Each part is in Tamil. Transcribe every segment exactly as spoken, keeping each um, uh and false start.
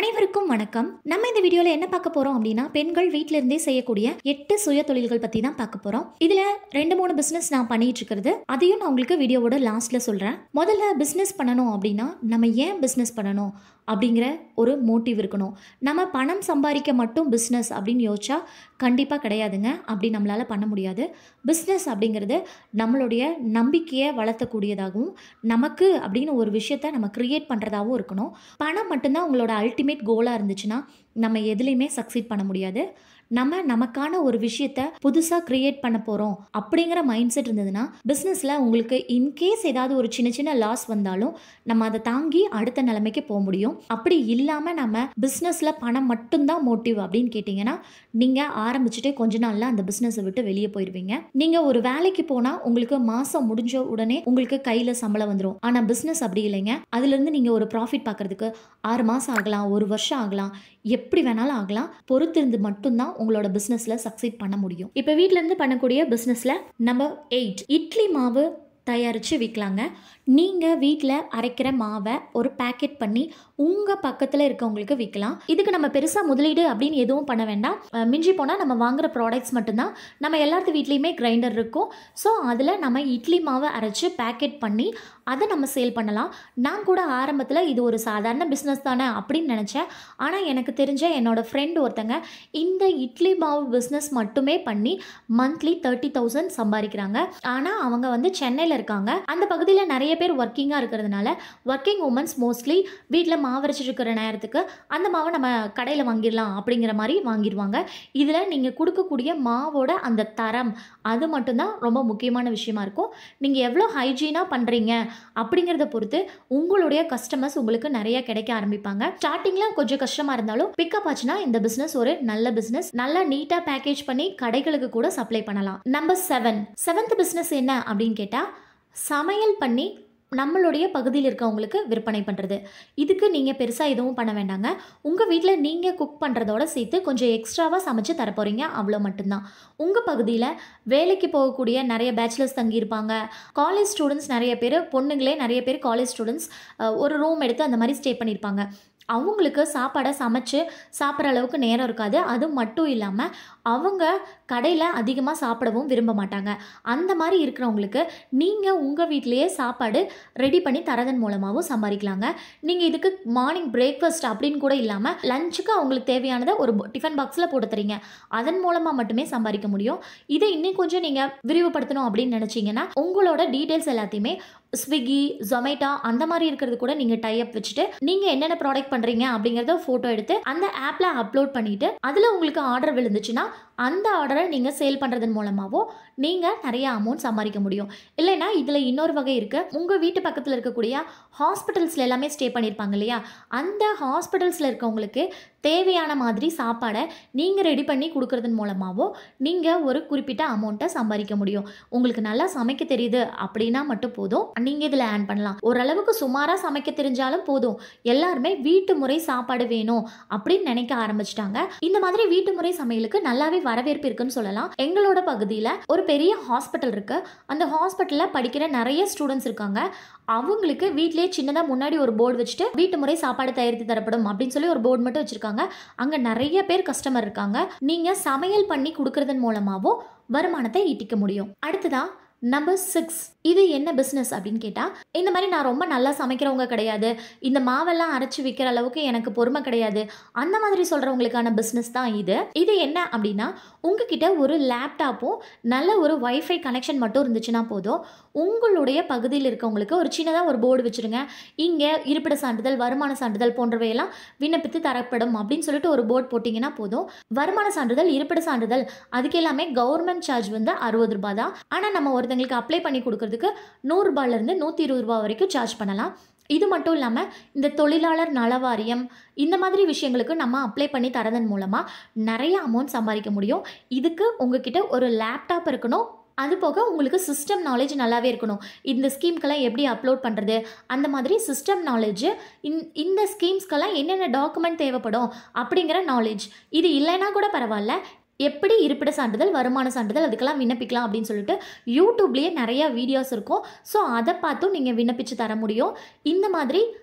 அனைவருக்கும் வணக்கம். நம்ம இந்த வீடியோல என்ன பார்க்க போறோம் அப்படின்னா, பெண்கள் வீட்ல இருந்தே செய்யக்கூடிய எட்டு சுய தொழில்கள் பத்தி தான் பார்க்க போறோம். இதுல ரெண்டு மூணு பிசினஸ் நான் பண்ணிட்டு இருக்கிறது, அதையும் நான் உங்களுக்கு வீடியோவோட லாஸ்ட்ல சொல்றேன். முதல்ல பிசினஸ் பண்ணணும் அப்படின்னா நம்ம ஏன் பிசினஸ் பண்ணணும் அப்படிங்கிற ஒரு மோட்டிவ் இருக்கணும். நம்ம பணம் சம்பாதிக்க மட்டும் பிஸ்னஸ் அப்படின்னு யோசிச்சா கண்டிப்பாக கிடையாதுங்க. அப்படி நம்மளால் பண்ண முடியாது. பிஸ்னஸ் அப்படிங்கிறது நம்மளுடைய நம்பிக்கையை வளர்த்தக்கூடியதாகவும் நமக்கு அப்படின்னு ஒரு விஷயத்த நம்ம க்ரியேட் பண்ணுறதாகவும் இருக்கணும். பணம் மட்டும்தான் உங்களோட அல்டிமேட் கோலாக இருந்துச்சுன்னா நம்ம எதுலேயுமே சக்சீட் பண்ண முடியாது. நம்ம நமக்கான ஒரு விஷயத்த புதுசாக க்ரியேட் பண்ண போகிறோம் அப்படிங்கிற மைண்ட் செட் இருந்ததுன்னா பிஸ்னஸில் உங்களுக்கு இன்கேஸ் ஏதாவது ஒரு சின்ன சின்ன லாஸ் வந்தாலும் நம்ம அதை தாங்கி அடுத்த நிலைமைக்கு போக முடியும். அப்படி இல்லாமல் நம்ம பிஸ்னஸில் பணம் மட்டும்தான் மோட்டிவ் அப்படின்னு கேட்டிங்கன்னா நீங்கள் ஆரம்பிச்சுட்டு கொஞ்ச நாளில் அந்த பிஸ்னஸை விட்டு வெளியே போயிடுவீங்க. நீங்கள் ஒரு வேலைக்கு போனால் உங்களுக்கு மாதம் முடிஞ்ச உடனே உங்களுக்கு கையில் சம்பளம் வந்துடும். ஆனால் பிஸ்னஸ் அப்படி இல்லைங்க. அதுலேருந்து நீங்கள் ஒரு ப்ராஃபிட் பார்க்குறதுக்கு ஆறு மாதம் ஆகலாம், ஒரு வருஷம் ஆகலாம், எப்படி வேணாலும் ஆகலாம். பொறுத்திருந்து மட்டும்தான் உங்களோட பிஸ்னஸ்ல சக்சீட் பண்ண முடியும். இப்போ வீட்ல இருந்து பண்ணக்கூடிய பிஸ்னஸ்ல நம்பர் எயிட், இட்லி மாவு தயாரித்து விற்கலாங்க. நீங்கள் வீட்டில் அரைக்கிற மாவை ஒரு பேக்கெட் பண்ணி உங்கள் பக்கத்தில் இருக்கவங்களுக்கு விற்கலாம். இதுக்கு நம்ம பெருசாக முதலீடு அப்படின்னு எதுவும் பண்ண வேண்டாம். மிஞ்சி போனால் நம்ம வாங்குகிற ப்ராடக்ட்ஸ் மட்டும்தான். நம்ம எல்லாத்து வீட்லேயுமே கிரைண்டர் இருக்கும். ஸோ அதில் நம்ம இட்லி மாவை அரைச்சி பேக்கெட் பண்ணி அதை நம்ம சேல் பண்ணலாம். நான் கூட ஆரம்பத்தில் இது ஒரு சாதாரண பிஸ்னஸ் தானே அப்படின்னு நினச்சேன். ஆனால் எனக்கு தெரிஞ்ச என்னோடய ஃப்ரெண்ட் ஒருத்தங்க இந்த இட்லி மாவு பிஸ்னஸ் மட்டுமே பண்ணி மந்த்லி தேர்ட்டி தௌசண்ட் சம்பாதிக்கிறாங்க. ஆனால் அவங்க வந்து சென்னையில் இருக்காங்க. அந்த பகுதியில் நிறைய பேர் ஒர்க்கிங்காக இருக்கிறதுனால ஒர்க்கிங் உமன்ஸ் மோஸ்ட்லி வீட்டில் மாவு அரைச்சிட்டு இருக்கிற நேரத்துக்கு அந்த மாவை நம்ம கடையில் வாங்கிடலாம் அப்படிங்கிற மாதிரி வாங்கிடுவாங்க. இதில் நீங்கள் கொடுக்கக்கூடிய மாவோட அந்த தரம் அது மட்டும்தான் ரொம்ப முக்கியமான விஷயமா இருக்கும். நீங்கள் எவ்வளோ ஹைஜீனாக பண்ணுறீங்க அப்படிங்கிறத பொறுத்து உங்களுடைய கஸ்டமர்ஸ் உங்களுக்கு நிறைய கிடைக்க ஆரம்பிப்பாங்க. ஸ்டார்டிங்கில் கொஞ்சம் கஷ்டமாக இருந்தாலும் பிக்கப் ஆச்சுன்னா இந்த பிஸ்னஸ் ஒரு நல்ல பிஸ்னஸ். நல்லா நீட்டாக பேக்கேஜ் பண்ணி கடைகளுக்கு கூட சப்ளை பண்ணலாம். நம்பர் செவன், செவன்த் பிஸ்னஸ் என்ன அப்படின்னு கேட்டால் சமையல் பண்ணி நம்மளுடைய பகுதியில் இருக்கவங்களுக்கு விற்பனை பண்ணுறது. இதுக்கு நீங்கள் பெருசாக எதுவும் பண்ண வேண்டாங்க. உங்கள் வீட்டில் நீங்கள் குக் பண்ணுறதோட சேர்த்து கொஞ்சம் எக்ஸ்ட்ராவாக சமைச்சு தரப்போகிறீங்க, அவ்வளோ மட்டும்தான். உங்கள் பகுதியில் வேலைக்கு போகக்கூடிய நிறைய பேச்சுலர்ஸ் தங்கியிருப்பாங்க. காலேஜ் ஸ்டூடெண்ட்ஸ் நிறைய பேர், பொண்ணுங்களே நிறைய பேர் காலேஜ் ஸ்டூடெண்ட்ஸ் ஒரு ரூம் எடுத்து அந்த மாதிரி ஸ்டே பண்ணியிருப்பாங்க. அவங்களுக்கு சாப்பாடை சமைச்சு சாப்பிட்ற அளவுக்கு நேரம் இருக்காது. அது மட்டும் இல்லாமல் அவங்க கடையில் அதிகமாக சாப்பிடவும் விரும்ப மாட்டாங்க. அந்த மாதிரி இருக்கிறவங்களுக்கு நீங்கள் உங்கள் வீட்டிலையே சாப்பாடு ரெடி பண்ணி தரதன் மூலமாகவும் சம்பாதிக்கலாங்க. நீங்கள் இதுக்கு மார்னிங் பிரேக்ஃபாஸ்ட் அப்படின்னு கூட இல்லாமல் லஞ்சுக்கு அவங்களுக்கு தேவையானதை ஒரு டிஃபன் பாக்ஸில் போட்டு தரீங்க. அதன் மூலமாக மட்டுமே சம்பாதிக்க முடியும். இதை இன்னும் கொஞ்சம் நீங்கள் விரிவுபடுத்தணும் அப்படின்னு நினச்சிங்கன்னா உங்களோட டீட்டெயில்ஸ் எல்லாத்தையுமே ஸ்விக்கி, ஜொமேட்டோ அந்த மாதிரி இருக்கிறது கூட நீங்கள் டைப் வச்சுட்டு நீங்கள் என்னென்ன ப்ராடக்ட் பண்ணுறீங்க அப்படிங்கிறத ஃபோட்டோ எடுத்து அந்த ஆப்பில் அப்லோட் பண்ணிவிட்டு அதில் உங்களுக்கு ஆர்டர் விழுந்துச்சுன்னா அந்த ஆர்டரை நீங்கள் சேல் பண்ணுறதன் மூலமாகவோ நீங்கள் நிறைய அமௌண்ட் சம்பாதிக்க முடியும். இல்லைன்னா இதில் இன்னொரு வகை இருக்குது. உங்கள் வீட்டு பக்கத்தில் இருக்கக்கூடிய ஹாஸ்பிட்டல்ஸில் எல்லாமே ஸ்டே பண்ணியிருப்பாங்க இல்லையா, அந்த ஹாஸ்பிட்டல்ஸில் இருக்கவங்களுக்கு தேவையான மாதிரி சாப்பாடை நீங்கள் ரெடி பண்ணி கொடுக்கறதன் மூலமாகவோ நீங்கள் ஒரு குறிப்பிட்ட அமௌண்ட்டை சம்பாதிக்க முடியும். உங்களுக்கு நல்லா சமைக்க தெரியுது அப்படின்னா மட்டும் போதும், நீங்கள் இதில் ஆன் பண்ணலாம். ஓரளவுக்கு சுமாராக சமைக்க தெரிஞ்சாலும் போதும், எல்லாருமே வீட்டு முறை சாப்பாடு வேணும் அப்படின்னு நினைக்க ஆரம்பிச்சிட்டாங்க. இந்த மாதிரி வீட்டு முறை சமையலுக்கு நல்லாவே வரவேற்பு இருக்குன்னு சொல்லலாம். எங்களோட பகுதியில் ஒரு பெரிய ஹாஸ்பிட்டல் இருக்கு. அந்த ஹாஸ்பிட்டலில் படிக்கிற நிறைய ஸ்டூடெண்ட்ஸ் இருக்காங்க. அவங்களுக்கு வீட்டிலேயே சின்னதாக முன்னாடி ஒரு போர்டு வச்சுட்டு வீட்டு முறை சாப்பாடு தயாரித்து தரப்படும் அப்படின்னு சொல்லி ஒரு போர்டு மட்டும் வச்சிருக்காங்க. அங்கே நிறைய பேர் கஸ்டமர் இருக்காங்க. நீங்கள் சமையல் பண்ணி கொடுக்கறதன் மூலமாகவும் வருமானத்தை ஈட்டிக்க முடியும். அடுத்ததா நம்பர் சிக்ஸ், இது என்ன பிஸ்னஸ் அப்படின்னு கேட்டால், இந்த மாதிரி நான் ரொம்ப நல்லா சமைக்கிறவங்க கிடையாது, இந்த மாவெல்லாம் அரைச்சி விற்கிற அளவுக்கு எனக்கு பொறுமை கிடையாது, அந்த மாதிரி சொல்கிறவங்களுக்கான பிஸ்னஸ் தான் இது. இது என்ன அப்படின்னா, உங்ககிட்ட ஒரு லேப்டாப்பும் நல்ல ஒரு வைஃபை கனெக்ஷன் மட்டும் இருந்துச்சுன்னா போதும். உங்களுடைய பகுதியில் இருக்கவங்களுக்கு ஒரு சின்னதாக ஒரு போர்டு வச்சுருங்க. இங்கே இருப்பிட சான்றிதழ், வருமான சான்றிதழ் போன்றவையெல்லாம் விண்ணப்பித்து தரப்படும் அப்படின்னு சொல்லிட்டு ஒரு போர்டு போட்டிங்கன்னா போதும். வருமான சான்றிதழ், இருப்பிட சான்றிதழ் அதுக்கு எல்லாமே கவர்மெண்ட் சார்ஜ் வந்து அறுபது ரூபாய் தான். ஆனால் நம்ம ஒரு உங்களுக்கு அப்ளை பண்ணி கொடுக்கறதுக்கு நூறு ரூபாயிலிருந்து நூற்றி இருபது ரூபா வரைக்கும் சார்ஜ் பண்ணலாம். இது மட்டும் இல்லாமல் இந்த தொழிலாளர் நல வாரியம் இந்த மாதிரி விஷயங்களுக்கு நம்ம அப்ளை பண்ணி தரதன் மூலமாக நிறைய அமௌண்ட் சம்பாதிக்க முடியும். இதுக்கு உங்ககிட்ட ஒரு லேப்டாப் இருக்கணும். அது போக உங்களுக்கு சிஸ்டம் நாலேஜ் நல்லாவே இருக்கணும். இந்த ஸ்கீம்க்கெல்லாம் எப்படி அப்லோட் பண்ணுறது, அந்த மாதிரி சிஸ்டம் நாலேஜ், இந்த ஸ்கீம்ஸ்க்கெல்லாம் என்னென்ன டாக்குமெண்ட் தேவைப்படும் அப்படிங்கிற நாலேஜ் இது இல்லைன்னா கூட பரவாயில்ல. எப்படி இருப்பிட சான்றிதழ், வருமான சான்றிதழ் அதுக்கெல்லாம் விண்ணப்பிக்கலாம் அப்படின்னு சொல்லிட்டு யூடியூப்லேயே நிறைய வீடியோஸ் இருக்கும். ஸோ அதை பார்த்தும் நீங்கள் விண்ணப்பித்து தர முடியும். இந்த மாதிரி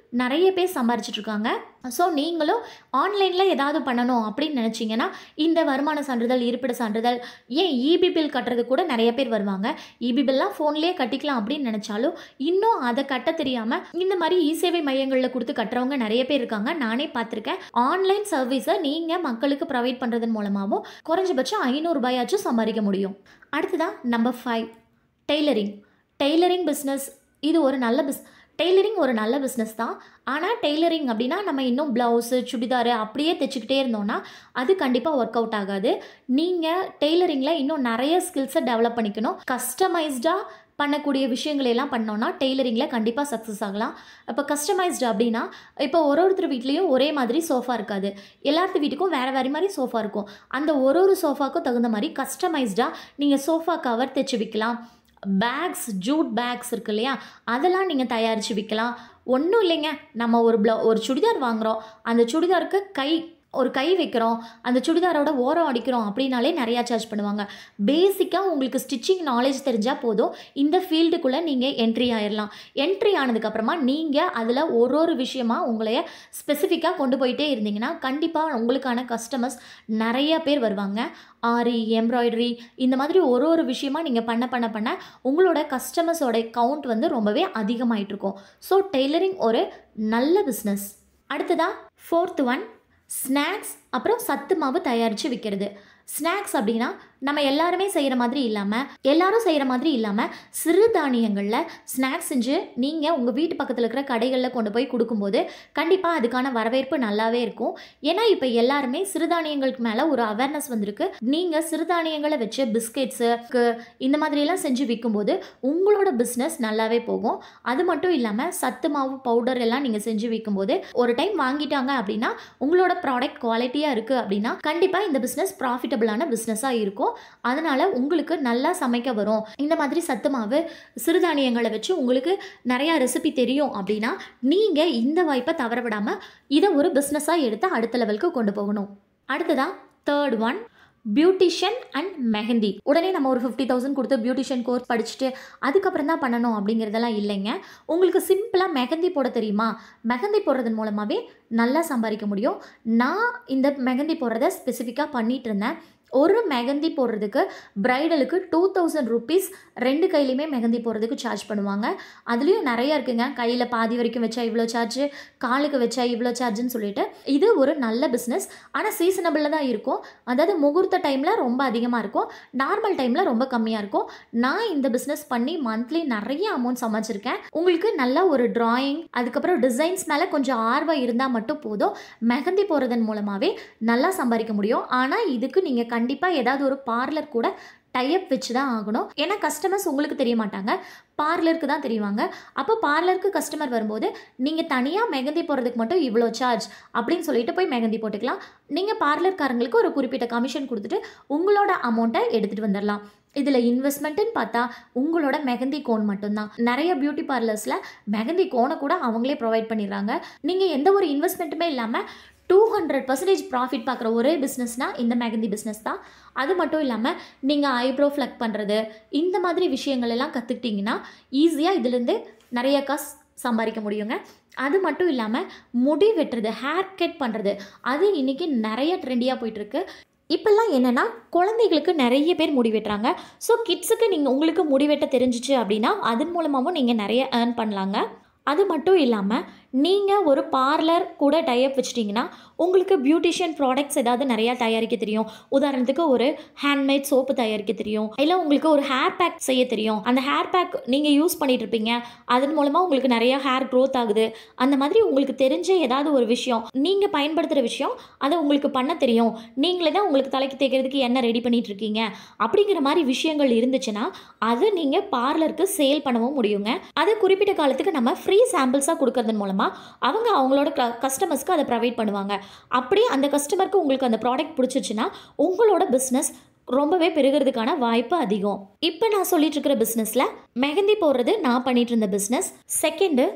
நிறைய பேர் சம்பாரிச்சிட்டு இருக்காங்க. ஸோ நீங்களும் ஆன்லைனில் ஏதாவது பண்ணணும் அப்படின்னு நினச்சிங்கன்னா இந்த வருமான சான்றிதழ், இருப்பிட சான்றிதழ், ஏன் இபி பில் கட்டுறது கூட நிறைய பேர் வருவாங்க. இபி பில்லாம் ஃபோன்லேயே கட்டிக்கலாம் அப்படின்னு நினச்சாலும் இன்னும் அதை கட்ட தெரியாமல் இந்த மாதிரி இ சேவை மையங்களில் கொடுத்து கட்டுறவங்க நிறைய பேர் இருக்காங்க. நானே பார்த்துருக்கேன். ஆன்லைன் சர்வீஸை நீங்கள் மக்களுக்கு ப்ரொவைட் பண்ணுறதன் மூலமாகவும் குறைஞ்சபட்சம் ஐநூறு ரூபாயாச்சும் சம்பாதிக்க முடியும். அடுத்ததான் number five, tailoring. Tailoring business இது ஒரு நல்ல பிஸ் டெய்லரிங் ஒரு நல்ல பிஸ்னஸ் தான். ஆனால் டெய்லரிங் அப்படின்னா நம்ம இன்னும் ப்ளவுஸு, சுடிதாரு அப்படியே தைச்சிக்கிட்டே இருந்தோம்னா அது கண்டிப்பாக ஒர்க் அவுட் ஆகாது. நீங்கள் டெய்லரிங்கில் இன்னும் நிறைய ஸ்கில்ஸை டெவலப் பண்ணிக்கணும். கஸ்டமைஸ்டாக பண்ணக்கூடிய விஷயங்களெல்லாம் பண்ணோன்னா டெய்லரிங்கில் கண்டிப்பாக சக்ஸஸ் ஆகலாம். இப்போ கஸ்டமைஸ்டு அப்படின்னா இப்போ ஒரு ஒருத்தர் வீட்லேயும் ஒரே மாதிரி சோஃபா இருக்காது. எல்லாத்து வீட்டுக்கும் வேறு வேறு மாதிரி சோஃபா இருக்கும். அந்த ஒரு ஒரு சோஃபாக்கும் தகுந்த மாதிரி கஸ்டமைஸ்டாக நீங்கள் சோஃபா கவர் தைச்சி விற்கலாம். பேக்ஸ், ஜூட் பேக்ஸ் இருக்கு இல்லையா, அதெல்லாம் நீங்கள் தயாரித்து விற்கலாம். ஒன்றும் இல்லைங்க, நம்ம ஒரு ப்ளவு ஒரு சுடிதார் வாங்குகிறோம், அந்த சுடிதாருக்கு கை ஒரு கை வைக்கிறோம், அந்த சுடிதாரோட ஓரம் அடிக்கிறோம் அப்படின்னாலே நிறையா சார்ஜ் பண்ணுவாங்க. பேசிக்காக உங்களுக்கு ஸ்டிச்சிங் நாலேஜ் தெரிஞ்சால் போதும், இந்த ஃபீல்டுக்குள்ளே நீங்கள் என்ட்ரி ஆயிடலாம். என்ட்ரி ஆனதுக்கப்புறமா நீங்கள் அதில் ஒரு ஒரு விஷயமாக உங்களைய ஸ்பெசிஃபிக்காக கொண்டு போயிட்டே இருந்தீங்கன்னா கண்டிப்பாக உங்களுக்கான கஸ்டமர்ஸ் நிறைய பேர் வருவாங்க. ஆரி, எம்ப்ராய்டரி, இந்த மாதிரி ஒரு ஒரு விஷயமாக நீங்கள் பண்ண பண்ண பண்ண உங்களோட கஸ்டமர்ஸோட கவுண்ட் வந்து ரொம்பவே அதிகமாகிட்ருக்கும். ஸோ டெய்லரிங் ஒரு நல்ல பிஸ்னஸ். அடுத்ததாக ஃபோர்த் ஒன், ஸ்நாக்ஸ் அப்புறம் சத்து மாவு தயாரித்து விற்கிறது. ஸ்நாக்ஸ் அப்படின்னா நம்ம எல்லாருமே செய்கிற மாதிரி இல்லாமல் எல்லாரும் செய்கிற மாதிரி இல்லாமல் சிறுதானியங்களில் ஸ்நாக்ஸ் செஞ்சு நீங்கள் உங்கள் வீட்டு பக்கத்தில் இருக்கிற கடைகளில் கொண்டு போய் கொடுக்கும்போது கண்டிப்பாக அதுக்கான வரவேற்பு நல்லாவே இருக்கும். ஏன்னா இப்போ எல்லாருமே சிறுதானியங்களுக்கு மேலே ஒரு அவேர்னஸ் வந்திருக்கு. நீங்கள் சிறுதானியங்களை வச்சு பிஸ்கெட்ஸு இந்த மாதிரியெல்லாம் செஞ்சு விற்கும்போது உங்களோட பிஸ்னஸ் நல்லாவே போகும். அது மட்டும் இல்லாமல் சத்து மாவு பவுடர் எல்லாம் நீங்கள் செஞ்சு விற்கும்போது ஒரு டைம் வாங்கிட்டாங்க அப்படின்னா உங்களோட ப்ராடக்ட் குவாலிட்டியாக இருக்குது அப்படின்னா கண்டிப்பாக இந்த பிஸ்னஸ் ப்ராஃபிட்டபிளான பிஸ்னஸாக இருக்கும். அதனால உங்களுக்கு நல்லா சமைக்க வரும். இந்த மாதிரி சத்து மாவு, சிறுதானியங்களை வச்சு உங்களுக்கு நிறையா ரெசிபி தெரியும் அப்படின்னா நீங்கள் இந்த வாய்ப்பை தவற விடாமல் இதை ஒரு பிஸ்னஸாக எடுத்து அடுத்த லெவலுக்கு கொண்டு போகணும். அடுத்ததான் third one, beautician and mehndi. உடனே நம்ம ஒரு ஃபிஃப்டி தௌசண்ட் கொடுத்து பியூட்டிஷியன் கோர்ஸ் படிச்சுட்டு அதுக்கப்புறம் தான் பண்ணணும் அப்படிங்கிறதெல்லாம் இல்லைங்க. உங்களுக்கு சிம்பிளாக மெஹந்தி போட தெரியுமா, மெஹந்தி போடுறதன் மூலமாகவே நல்லா சம்பாதிக்க முடியும். நான் இந்த மெஹந்தி போடுறத ஸ்பெசிஃபிக்காக பண்ணிகிட்டு இருந்தேன். ஒரு மெஹந்தி போடுறதுக்கு பிரைடலுக்கு டூ தௌசண்ட் ருபீஸ் ரெண்டு கையிலையுமே மெஹந்தி போடுறதுக்கு சார்ஜ் பண்ணுவாங்க. அதுலேயும் நிறையா இருக்குங்க. கையில் பாதி வரைக்கும் வச்சா இவ்வளோ சார்ஜு, காலுக்கு வச்சா இவ்வளோ சார்ஜுன்னு சொல்லிட்டு இது ஒரு நல்ல பிஸ்னஸ். ஆனால் சீசனபிளில் தான் இருக்கும். அதாவது முகூர்த்த டைமில் ரொம்ப அதிகமாக இருக்கும், நார்மல் டைமில் ரொம்ப கம்மியாக இருக்கும். நான் இந்த பிஸ்னஸ் பண்ணி மந்த்லி நிறைய அமௌண்ட் சமைச்சிருக்கேன். உங்களுக்கு நல்ல ஒரு டிராயிங், அதுக்கப்புறம் டிசைன்ஸ் மேலே கொஞ்சம் ஆர்வம் இருந்தால் மட்டும் போதும், மெஹந்தி போடுறதன் மூலமாகவே நல்லா சம்பாதிக்க முடியும். ஆனால் இதுக்கு நீங்கள் கண்டிப்பாக ஏதாவது ஒரு பார்லர் கூட டைப் வச்சு தான் ஆகணும். ஏன்னா கஸ்டமர்ஸ் உங்களுக்கு தெரிய மாட்டாங்க, பார்லருக்கு தான் தெரியுவாங்க. அப்போ பார்லருக்கு கஸ்டமர் வரும்போது நீங்கள் தனியாக மெஹந்தி போடுறதுக்கு மட்டும் இவ்வளோ சார்ஜ் அப்படின்னு சொல்லிட்டு போய் மெஹந்தி போட்டுக்கலாம். நீங்கள் பார்லர்காரங்களுக்கு ஒரு குறிப்பிட்ட கமிஷன் கொடுத்துட்டு உங்களோட அமௌண்ட்டை எடுத்துகிட்டு வந்துடலாம். இதில் இன்வெஸ்ட்மெண்ட்டுன்னு பார்த்தா உங்களோட மெஹந்தி கோன் மட்டும்தான். நிறைய பியூட்டி பார்லர்ஸில் மெஹந்தி கோனை கூட அவங்களே ப்ரொவைட் பண்ணிடுறாங்க. நீங்கள் எந்த ஒரு இன்வெஸ்ட்மெண்ட்டுமே இல்லாமல் டூ ஹண்ட்ரட் பர்சன்டேஜ் ப்ராஃபிட் பார்க்குற ஒரே பிஸ்னஸ்னால் இந்த மெஹந்தி பிஸ்னஸ் தான். அது மட்டும் இல்லாமல் நீங்கள் ஐப்ரோ ஃப்ளக் பண்ணுறது இந்த மாதிரி விஷயங்கள் எல்லாம் கற்றுக்கிட்டிங்கன்னா ஈஸியாக இதுலேருந்து நிறைய காசு சம்பாதிக்க முடியுங்க. அது மட்டும் இல்லாமல் முடி வெட்டுறது, ஹேர் கட் பண்ணுறது, அது இன்றைக்கி நிறைய ட்ரெண்டியாக போயிட்டுருக்கு. இப்போல்லாம் என்னென்னா குழந்தைகளுக்கு நிறைய பேர் முடி வெட்டுறாங்க. ஸோ கிட்ஸுக்கு நீங்கள் உங்களுக்கு முடி வெட்ட தெரிஞ்சிச்சு அப்படின்னா அதன் மூலமாகவும் நீங்கள் நிறைய ஏர்ன் பண்ணலாங்க. அது மட்டும் இல்லாமல் நீங்கள் ஒரு பார்லர் கூட டைப் வச்சிட்டிங்கன்னா உங்களுக்கு பியூட்டிஷியன் ப்ராடக்ட்ஸ் ஏதாவது நிறையா தயாரிக்க தெரியும். உதாரணத்துக்கு ஒரு ஹேண்ட்மேட் சோப்பு தயாரிக்க தெரியும், இல்லை உங்களுக்கு ஒரு ஹேர் பேக் செய்ய தெரியும். அந்த ஹேர் பேக் நீங்கள் யூஸ் பண்ணிகிட்டு இருப்பீங்க, அதன் மூலமாக உங்களுக்கு நிறையா ஹேர் க்ரோத் ஆகுது. அந்த மாதிரி உங்களுக்கு தெரிஞ்ச ஏதாவது ஒரு விஷயம், நீங்கள் பயன்படுத்துகிற விஷயம், அதை உங்களுக்கு பண்ண தெரியும். நீங்களே தான் உங்களுக்கு தலைக்கு தேய்க்கிறதுக்கு என்ன ரெடி பண்ணிகிட்டு இருக்கீங்க அப்படிங்கிற மாதிரி விஷயங்கள் இருந்துச்சுன்னா அதை நீங்கள் பார்லருக்கு சேல் பண்ணவும் முடியுங்க. அதை குறிப்பிட்ட காலத்துக்கு நம்ம ஃப்ரீ சாம்பிள்ஸாக கொடுக்கறதன் மூலமாக அவங்க அவங்களோட கஸ்டமர்ஸ்க்கு அதை ப்ரொவைட் பண்ணுவாங்க. அப்படி அந்த கஸ்டமருக்கு உங்களுக்கு அந்த ப்ராடக்ட் பிடிச்சிருச்சுன்னா உங்களோட பிஸ்னஸ் ரொம்பவே பெருகிறதுக்கான வாய்ப்பு அதிகம். இப்போ நான் சொல்லிட்டு இருக்கிற பிஸ்னஸில் மெஹந்தி போடுறது நான் பண்ணிட்டு இருந்த business. Second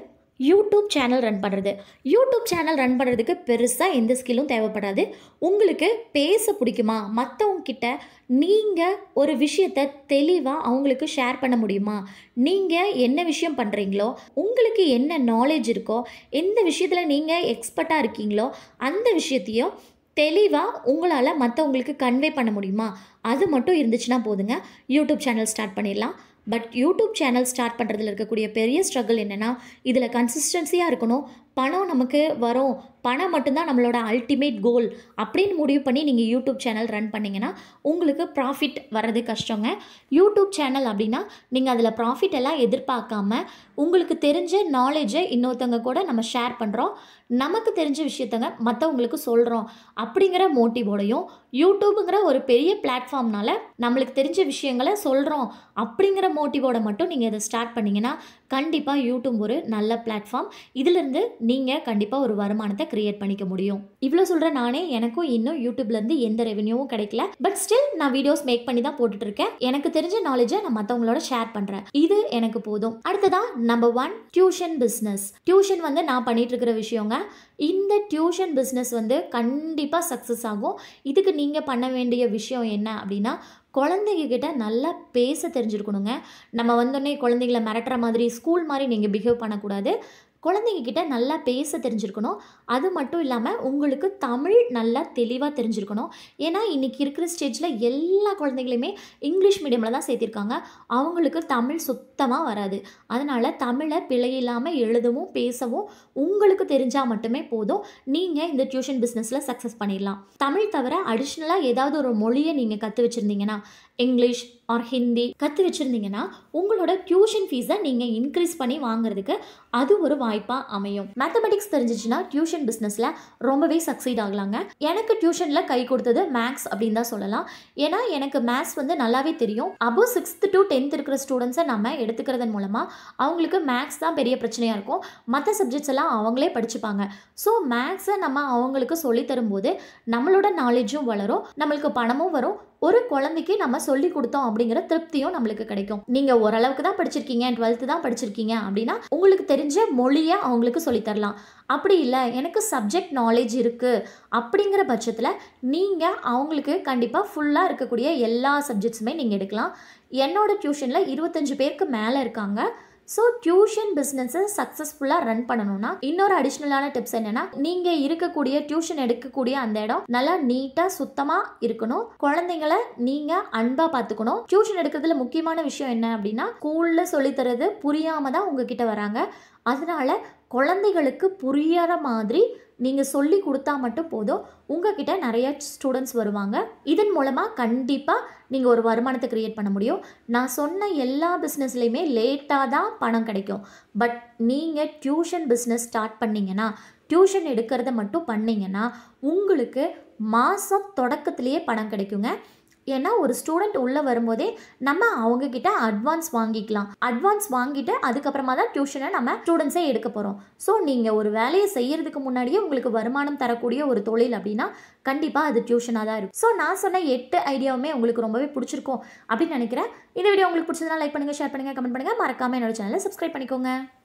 YouTube channel run பண்ணுறது. யூடியூப் சேனல் ரன் பண்ணுறதுக்கு பெருசாக எந்த ஸ்கில்லும் தேவைப்படாது. உங்களுக்கு பேச பிடிக்குமா, மற்றவங்க கிட்ட நீங்கள் ஒரு விஷயத்தை தெளிவாக அவங்களுக்கு ஷேர் பண்ண முடியுமா, நீங்கள் என்ன விஷயம் பண்ணுறீங்களோ, உங்களுக்கு என்ன நாலேஜ் இருக்கோ, எந்த விஷயத்தில் நீங்கள் எக்ஸ்பர்ட்டாக இருக்கீங்களோ அந்த விஷயத்தையும் தெளிவாக உங்களால் மற்றவங்களுக்கு கன்வே பண்ண முடியுமா, அது மட்டும் இருந்துச்சுன்னா போதுங்க, யூடியூப் சேனல் ஸ்டார்ட் பண்ணிடலாம். பட் யூடியூப் சேனல் ஸ்டார்ட் பண்ணுறதுல இருக்கக்கூடிய பெரிய ஸ்ட்ரகிள் என்னென்னா, இதில் கன்சிஸ்டன்சியாக இருக்கணும். பணம் நமக்கு வரும், பணம் மட்டும்தான் நம்மளோட அல்டிமேட் கோல் அப்படின்னு முடிவு பண்ணி நீங்கள் யூடியூப் சேனல் ரன் பண்ணிங்கன்னா உங்களுக்கு ப்ராஃபிட் வர்றது கஷ்டங்க. யூடியூப் சேனல் அப்படின்னா நீங்கள் அதில் ப்ராஃபிட் எல்லாம் எதிர்பார்க்காம உங்களுக்கு தெரிஞ்ச நாலேஜை இன்னொருத்தவங்க கூட நம்ம ஷேர் பண்ணுறோம், நமக்கு தெரிஞ்ச விஷயத்தங்க மற்றவங்களுக்கு சொல்கிறோம் அப்படிங்கிற மோட்டிவோடையும், யூடியூப்புங்கிற ஒரு பெரிய பிளாட்ஃபார்ம்னால நம்மளுக்கு தெரிஞ்ச விஷயங்களை சொல்கிறோம் அப்படிங்கிற மோட்டிவோட மட்டும் நீங்கள் இதை ஸ்டார்ட் பண்ணிங்கன்னா கண்டிப்பாக யூடியூப் ஒரு நல்ல பிளாட்ஃபார்ம். இதிலிருந்து நீங்கள் கண்டிப்பாக ஒரு வருமானத்தை கிரியேட் பண்ணிக்க முடியும். இவ்வளோ சொல்கிற நானே எனக்கும் இன்னும் யூடியூப்லேருந்து எந்த ரெவென்யூவும் கிடைக்கல. பட் ஸ்டில் நான் வீடியோஸ் மேக் பண்ணி தான் போட்டுட்டு இருக்கேன். எனக்கு தெரிஞ்ச நாலேஜை நான் மற்றவங்களோட ஷேர் பண்ணுறேன். இது எனக்கு போதும். அடுத்ததான் number one, tuition business. Tuition வந்து நான் பண்ணிட்டு இருக்கிற விஷயங்க. இந்த டியூஷன் பிஸ்னஸ் வந்து கண்டிப்பாக சக்ஸஸ் ஆகும். இதுக்கு நீங்கள் பண்ண வேண்டிய விஷயம் என்ன அப்படின்னா, குழந்தைங்க கிட்ட நல்லா பேச தெரிஞ்சிருக்கணுங்க. நம்ம வந்தோடனே குழந்தைங்கள மிரட்டுற மாதிரி ஸ்கூல் மாதிரி நீங்கள் பிஹேவ் பண்ணக்கூடாது. குழந்தைங்க கிட்ட நல்லா பேச தெரிஞ்சிருக்கணும். அது மட்டும் இல்லாமல் உங்களுக்கு தமிழ் நல்லா தெளிவாக தெரிஞ்சிருக்கணும். ஏன்னா இன்றைக்கி இருக்கிற ஸ்டேஜில் எல்லா குழந்தைங்களையுமே இங்கிலீஷ் மீடியமில் தான் சேர்த்திருக்காங்க. அவங்களுக்கு தமிழ் சுத்தமாக வராது. அதனால் தமிழை பிழை இல்லாமல் எழுதவும் பேசவும் உங்களுக்கு தெரிஞ்சால் மட்டுமே போதும். நீங்கள் இந்த டியூஷன் பிஸ்னஸில் சக்ஸஸ் பண்ணிடலாம். தமிழ் தவிர அடிஷ்னலாக ஏதாவது ஒரு மொழியை நீங்கள் கற்று வச்சுருந்தீங்கன்னா, இங்கிலீஷ் ஆர் ஹிந்தி கற்று வச்சுருந்தீங்கன்னா உங்களோட டியூஷன் ஃபீஸை நீங்கள் இன்க்ரீஸ் பண்ணி வாங்குறதுக்கு அது ஒரு வாய்ப்பாக அமையும். மேத்தமெட்டிக்ஸ் தெரிஞ்சிச்சுன்னா டியூஷன் பிஸ்னஸில் ரொம்பவே சக்சீட் ஆகலாங்க. எனக்கு டியூஷனில் கை கொடுத்தது மேக்ஸ் அப்படின்னு தான் சொல்லலாம். ஏன்னா எனக்கு மேத்ஸ் வந்து நல்லாவே தெரியும். அப்போ சிக்ஸ்த்து டு டென்த் இருக்கிற ஸ்டூடெண்ட்ஸை நம்ம எடுத்துக்கிறதன் மூலமாக அவங்களுக்கு மேக்ஸ் தான் பெரிய பிரச்சனையாக இருக்கும். மற்ற சப்ஜெக்ட்ஸ் எல்லாம் அவங்களே படிச்சுப்பாங்க. ஸோ மேக்ஸை நம்ம அவங்களுக்கு சொல்லி தரும்போது நம்மளோட நாலேஜும் வளரும், நம்மளுக்கு பணமும் வரும், ஒரு குழந்தைக்கு நம்ம சொல்லி கொடுத்தோம் அப்படிங்கிற திருப்தியும் நம்மளுக்கு கிடைக்கும். நீங்கள் ஓரளவுக்கு தான் படிச்சிருக்கீங்க, டுவெல்த்து தான் படிச்சிருக்கீங்க அப்படின்னா உங்களுக்கு தெரிஞ்ச மொழியை அவங்களுக்கு சொல்லித்தரலாம். அப்படி இல்லை எனக்கு சப்ஜெக்ட் நாலேஜ் இருக்குது அப்படிங்கிற பட்சத்தில் நீங்கள் அவங்களுக்கு கண்டிப்பாக ஃபுல்லாக இருக்கக்கூடிய எல்லா சப்ஜெக்ட்ஸுமே நீங்கள் எடுக்கலாம். என்னோட டியூஷனில் இருபத்தஞ்சு பேருக்கு மேலே இருக்காங்க. ஸோ டியூஷன் பிஸ்னஸை சக்ஸஸ்ஃபுல்லாக ரன் பண்ணணும்னா இன்னொரு அடிஷ்னலான டிப்ஸ் என்னென்னா, நீங்கள் இருக்கக்கூடிய டியூஷன் எடுக்கக்கூடிய அந்த இடம் நல்லா நீட்டாக சுத்தமாக இருக்கணும். குழந்தைங்களை நீங்கள் அன்பாக பார்த்துக்கணும். டியூஷன் எடுக்கிறதுல முக்கியமான விஷயம் என்ன அப்படின்னா, ஸ்கூலில் சொல்லித்தரது புரியாமல் தான் உங்ககிட்ட வராங்க. அதனால குழந்தைகளுக்கு புரியாத மாதிரி நீங்கள் சொல்லி கொடுத்தா மட்டும் போதும், உங்ககிட்ட நிறைய ஸ்டூடெண்ட்ஸ் வருவாங்க. இதன் மூலமாக கண்டிப்பாக நீங்கள் ஒரு வருமானத்தை க்ரியேட் பண்ண முடியும். நான் சொன்ன எல்லா பிஸ்னஸ்லையுமே லேட்டாக தான் பணம் கிடைக்கும். பட் நீங்கள் டியூஷன் பிஸ்னஸ் ஸ்டார்ட் பண்ணிங்கன்னா, டியூஷன் எடுக்கிறத மட்டும் பண்ணிங்கன்னா உங்களுக்கு மாதம் தொடக்கத்திலேயே பணம் கிடைக்குங்க. ஏன்னா ஒரு ஸ்டூடெண்ட் உள்ளே வரும்போதே நம்ம அவங்கக்கிட்ட அட்வான்ஸ் வாங்கிக்கலாம். அட்வான்ஸ் வாங்கிட்டு அதுக்கப்புறமா தான் டியூஷனை நம்ம ஸ்டூடெண்ட்ஸே எடுக்க போகிறோம். ஸோ நீங்கள் ஒரு வேலையை செய்கிறதுக்கு முன்னாடியே உங்களுக்கு வருமானம் தரக்கூடிய ஒரு தொழில் அப்படின்னா கண்டிப்பாக அது டியூஷனாக தான் இருக்கும். ஸோ நான் சொன்ன எட்டு ஐடியாவுமே உங்களுக்கு ரொம்பவே பிடிச்சிருக்கும் அப்படின்னு நினைக்கிறேன். இந்த வீடியோ உங்களுக்கு பிடிச்சதுனா லைக் பண்ணுங்கள், ஷேர் பண்ணுங்கள், கமெண்ட் பண்ணுங்கள். மறக்காமல் என்னோட சேனலை சப்ஸ்கிரைப் பண்ணிக்கோங்க.